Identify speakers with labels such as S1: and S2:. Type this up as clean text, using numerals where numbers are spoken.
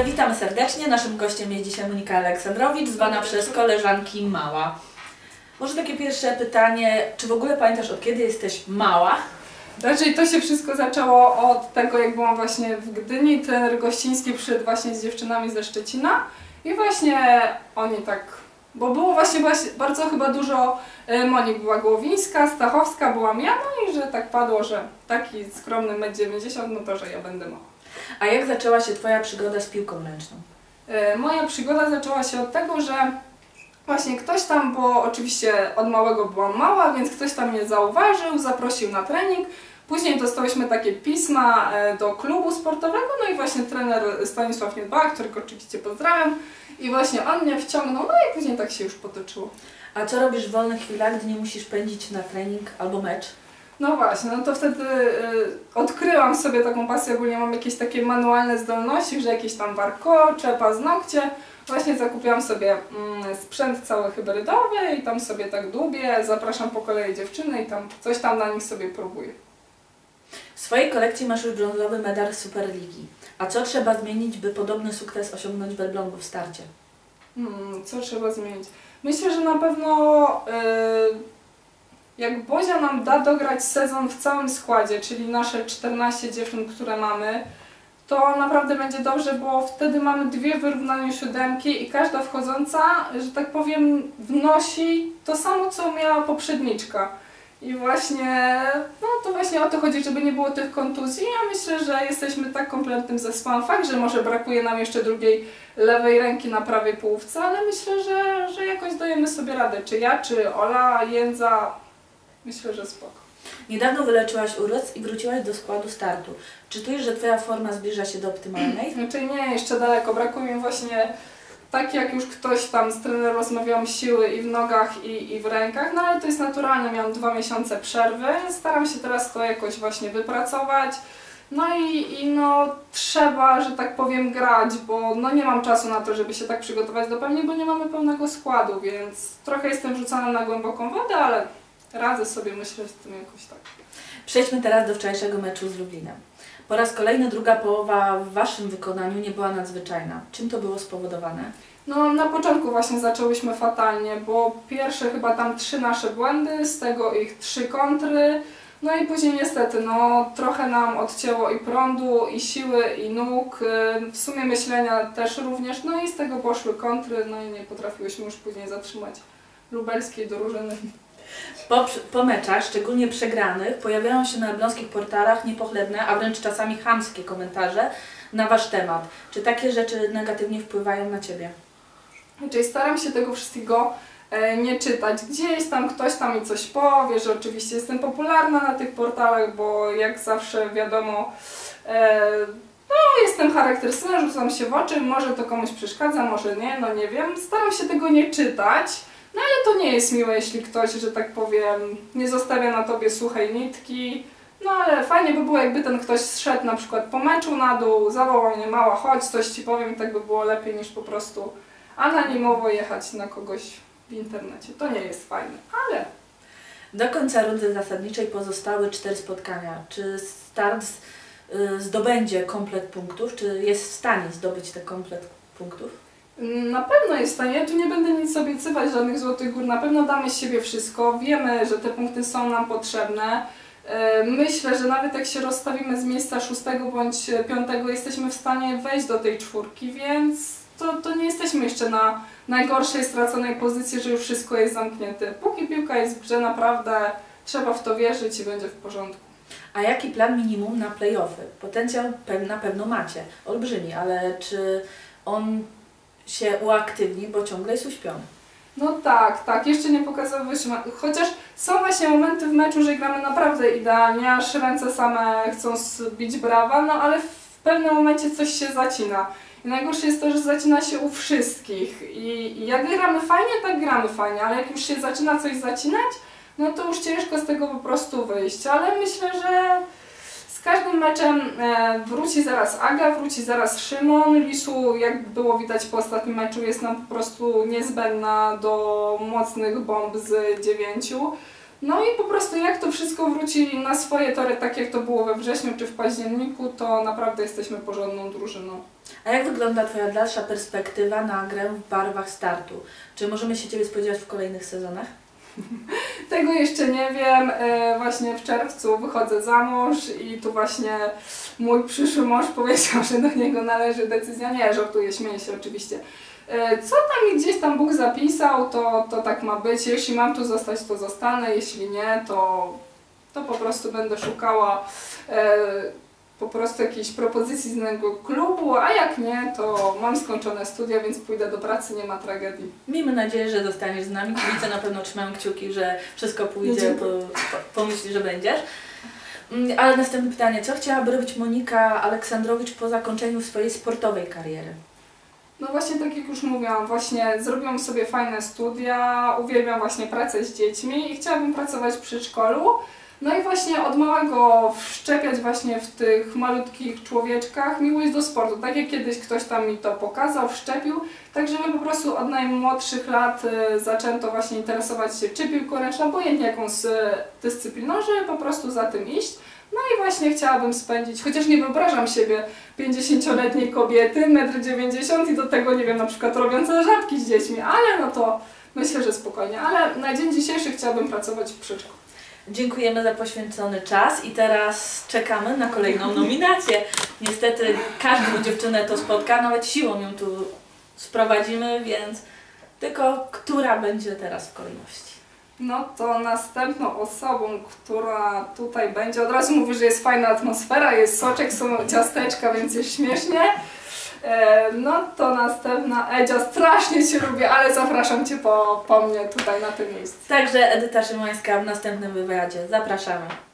S1: Witamy serdecznie. Naszym gościem jest dzisiaj Monika Aleksandrowicz, zwana przez koleżanki Mała. Może takie pierwsze pytanie, czy w ogóle pamiętasz, od kiedy jesteś mała?
S2: Raczej to się wszystko zaczęło od tego, jak byłam właśnie w Gdyni. Trener Gościński przyszedł właśnie z dziewczynami ze Szczecina i właśnie oni tak, bo było właśnie bardzo chyba dużo Monik, była Głowińska, Stachowska, byłam ja, no i że tak padło, że taki skromny 1,90 m, no to, że ja będę mała.
S1: A jak zaczęła się Twoja przygoda z piłką ręczną?
S2: Moja przygoda zaczęła się od tego, że właśnie ktoś tam, bo oczywiście od małego byłam mała, więc ktoś tam mnie zauważył, zaprosił na trening. Później dostałyśmy takie pisma do klubu sportowego, no i właśnie trener Stanisław Niedbała, którego oczywiście pozdrawiam, i właśnie on mnie wciągnął, no i później tak się już potoczyło.
S1: A co robisz w wolnych chwilach, gdy nie musisz pędzić na trening albo mecz?
S2: No właśnie, no to wtedy odkryłam sobie taką pasję, ogólnie mam jakieś takie manualne zdolności, że jakieś tam warkocze, paznokcie. Właśnie zakupiłam sobie sprzęt cały hybrydowy i tam sobie tak dłubię, zapraszam po kolei dziewczyny i tam coś tam na nich sobie próbuję.
S1: W swojej kolekcji masz już brązowy medal Superligi. A co trzeba zmienić, by podobny sukces osiągnąć w Elblągu w starcie?
S2: Co trzeba zmienić? Myślę, że na pewno jak Bozia nam da dograć sezon w całym składzie, czyli nasze 14 dziewczyn, które mamy, to naprawdę będzie dobrze, bo wtedy mamy dwie wyrównane siódemki i każda wchodząca, że tak powiem, wnosi to samo, co miała poprzedniczka. I właśnie, no to właśnie o to chodzi, żeby nie było tych kontuzji. Ja myślę, że jesteśmy tak kompletnym zespołem. Fakt, że może brakuje nam jeszcze drugiej lewej ręki na prawej połówce, ale myślę, że jakoś dajemy sobie radę. Czy ja, czy Ola, Jędza, myślę, że spoko.
S1: Niedawno wyleczyłaś uraz i wróciłaś do składu startu. Czy czujesz, że Twoja forma zbliża się do optymalnej?
S2: Znaczy nie, jeszcze daleko. Brakuje mi właśnie, tak jak już ktoś tam z trenerem rozmawiał, siły i w nogach, i w rękach, no ale to jest naturalne, miałam 2 miesiące przerwy. Staram się teraz to jakoś właśnie wypracować. No i no trzeba, że tak powiem, grać, bo no nie mam czasu na to, żeby się tak przygotować do pełni, bo nie mamy pełnego składu, więc trochę jestem rzucana na głęboką wodę, ale radzę sobie, myślę, z tym jakoś tak.
S1: Przejdźmy teraz do wczorajszego meczu z Lublinem. Po raz kolejny druga połowa w Waszym wykonaniu nie była nadzwyczajna. Czym to było spowodowane?
S2: No na początku właśnie zaczęłyśmy fatalnie, bo pierwsze chyba tam 3 nasze błędy, z tego ich 3 kontry. No i później niestety, no trochę nam odcięło i prądu, i siły, i nóg, w sumie myślenia też również, no i z tego poszły kontry, no i nie potrafiłyśmy już później zatrzymać lubelskiej drużyny.
S1: Po meczach, szczególnie przegranych, pojawiają się na elbląskich portalach niepochlebne, a wręcz czasami chamskie komentarze na Wasz temat. Czy takie rzeczy negatywnie wpływają na Ciebie?
S2: Czyli staram się tego wszystkiego nie czytać. Gdzieś tam ktoś tam mi coś powie, że oczywiście jestem popularna na tych portalach, bo jak zawsze wiadomo, no jestem charakterystyczna, rzucam się w oczy, może to komuś przeszkadza, może nie, no nie wiem. Staram się tego nie czytać. No ale to nie jest miłe, jeśli ktoś, że tak powiem, nie zostawia na Tobie suchej nitki. No ale fajnie by było, jakby ten ktoś zszedł na przykład po meczu na dół, zawołał mnie: Mała, chodź, coś Ci powiem, i tak by było lepiej niż po prostu anonimowo jechać na kogoś w internecie. To nie jest fajne, ale...
S1: Do końca rundy zasadniczej pozostały 4 spotkania. Czy start zdobędzie komplet punktów? Czy jest w stanie zdobyć ten komplet punktów?
S2: Na pewno jest w stanie, ja tu nie będę nic obiecywać, żadnych złotych gór, na pewno damy z siebie wszystko, wiemy, że te punkty są nam potrzebne. Myślę, że nawet jak się rozstawimy z miejsca 6 bądź 5, jesteśmy w stanie wejść do tej 4, więc to nie jesteśmy jeszcze na najgorszej straconej pozycji, że już wszystko jest zamknięte. Póki piłka jest w grze, naprawdę trzeba w to wierzyć i będzie w porządku.
S1: A jaki plan minimum na play-offy? Potencjał na pewno macie, olbrzymi, ale czy on się uaktywni, bo ciągle jest uśpiony?
S2: No tak, jeszcze nie pokazaliśmy, chociaż są właśnie momenty w meczu, że gramy naprawdę idealnie, aż ręce same chcą bić brawa, no ale w pewnym momencie coś się zacina. I najgorsze jest to, że zacina się u wszystkich i jak gramy fajnie, tak gramy fajnie, ale jak już się zaczyna coś zacinać, no to już ciężko z tego po prostu wyjść, ale myślę, że z każdym meczem wróci zaraz Aga, wróci zaraz Szymon. Lisu, jak było widać po ostatnim meczu, jest nam po prostu niezbędna do mocnych bomb z 9. No i po prostu jak to wszystko wróci na swoje tory, tak jak to było we wrześniu czy w październiku, to naprawdę jesteśmy porządną drużyną.
S1: A jak wygląda Twoja dalsza perspektywa na grę w barwach startu? Czy możemy się Ciebie spodziewać w kolejnych sezonach?
S2: Tego jeszcze nie wiem. Właśnie w czerwcu wychodzę za mąż i tu właśnie mój przyszły mąż powiedział, że do niego należy decyzja. Nie, żartuję, śmieję się oczywiście. Co tam mi gdzieś tam Bóg zapisał, to tak ma być. Jeśli mam tu zostać, to zostanę. Jeśli nie, to po prostu będę szukała po prostu jakiejś propozycji z innego klubu, a jak nie, to mam skończone studia, więc pójdę do pracy, nie ma tragedii.
S1: Miejmy nadzieję, że zostaniesz z nami. Kibice na pewno trzymają kciuki, że wszystko pójdzie, pomyśli, że będziesz. Ale następne pytanie. Co chciałaby robić Monika Aleksandrowicz po zakończeniu swojej sportowej kariery?
S2: No właśnie tak jak już mówiłam, właśnie zrobiłam sobie fajne studia, uwielbiam właśnie pracę z dziećmi i chciałabym pracować w przedszkolu. No i właśnie od małego wszczepiać właśnie w tych malutkich człowieczkach miłość do sportu. Tak jak kiedyś ktoś tam mi to pokazał, wszczepił, tak żeby po prostu od najmłodszych lat zaczęto właśnie interesować się czy piłką ręczną, obojętnie jakąś dyscypliną, żeby po prostu za tym iść. No i właśnie chciałabym spędzić, chociaż nie wyobrażam siebie 50-letniej kobiety, 1,90 m i do tego, nie wiem, na przykład robiące żabki z dziećmi, ale no to myślę, że spokojnie. Ale na dzień dzisiejszy chciałabym pracować w przedszkolu.
S1: Dziękujemy za poświęcony czas i teraz czekamy na kolejną nominację. Niestety każdą dziewczynę to spotka, nawet siłą ją tu sprowadzimy, więc tylko która będzie teraz w kolejności?
S2: No to następną osobą, która tutaj będzie, od razu mówię, że jest fajna atmosfera, jest soczek, są ciasteczka, więc jest śmiesznie. No to następna Edzia, strasznie Cię lubię, ale zapraszam Cię po mnie tutaj na to miejsce.
S1: Także Edyta Szymańska w następnym wywiadzie. Zapraszamy.